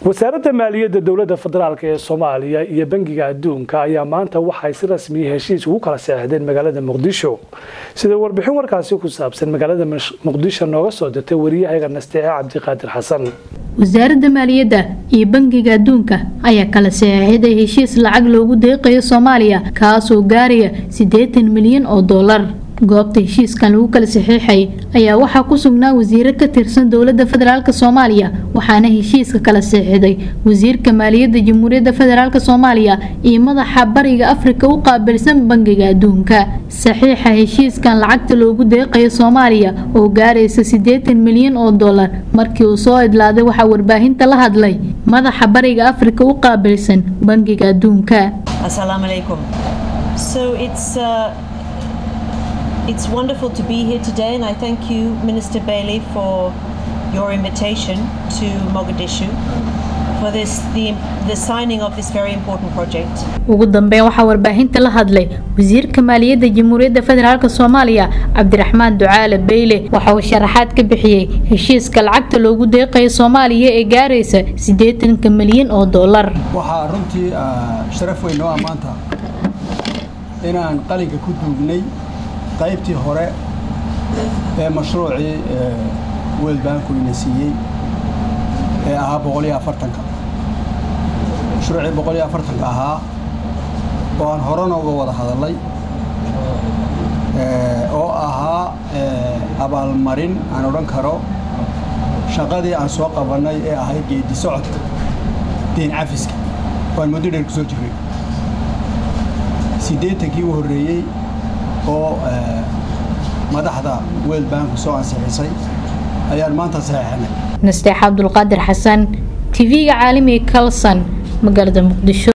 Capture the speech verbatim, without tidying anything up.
wasaaradda maaliyadda dowladda federaalka ee Soomaaliya iyo bangiga adduunka ayaa maanta waxay si rasmi ah heshiis ugu kala saxiixdeen magaalada Muqdisho sida warbixin warkaasi ku saabsan magaalada Muqdisho nooga soo dirtay wariyaha Nasteeca Cabdiqaadir Xasan. wasaaradda maaliyadda iyo bangiga adduunka ayaa kala saxiixday heshiis lacag loogu deeqayo Soomaaliya kaas oo gaaraya siddeetan milyan oo dollar. goobta heshiiskan lagu kala saxiixay ayaa waxa ku sugnaa wasiir ka tirsan dowladda federaalka Soomaaliya waxaana heshiiska kala saxiixday wasiirka maaliyadda Jamhuuriyadda Federaalka Soomaaliya iyo madaxa bariga Afrika u qaabilsan bangiga adduunka. saxiixa heshiiskan lacagta loogu deeqayo Soomaaliya oo gaaraysa siddeetan milyan oo dollar markii uu soo idlaaday waxa warbaahinta la hadlay madaxa bariga Afrika u qaabilsan bangiga adduunka. Assalamu alaikum. So it's uh It's wonderful to be here today, and I thank you, Minister Bailey, for your invitation to Mogadishu for this the the signing of this very important project. ugu dambeyn waxa warbaahinta la hadlay wasiirka maaliyadda Jamhuuriyadda Federaalka Soomaaliya Cabdiraxmaan Ducaale Bayle waxa uu sharaxaad ka bixiyay heshiiska lacagta loogu deeqayo Soomaaliya ee gaaraysa siddeetan milyan oo dollar. waxa runtii sharaf weyn oo maanta inaan qalinka ku duugnay qaybtii hore ee mashruucii World Bank uu inasiiyay ee ahaa boqol iyo afartan ka mashruucii boqol iyo afartan ka ahaa oo aan hore nooga wada hadalay oo ahaa abaalmarin aan oran karo shaqadii aan soo qabanay ee ahayd geedi socodka deyn cafiska oo aan muddo dheer ku soo jiray siddeetan kii u horeeyay oo madaxda World Bank soo ansixisay ayaan maanta saxiixnay. Nasteeca Cabdiqaadir Xasan T V-ga caalamiga Kalsan magaalada Muqdisho.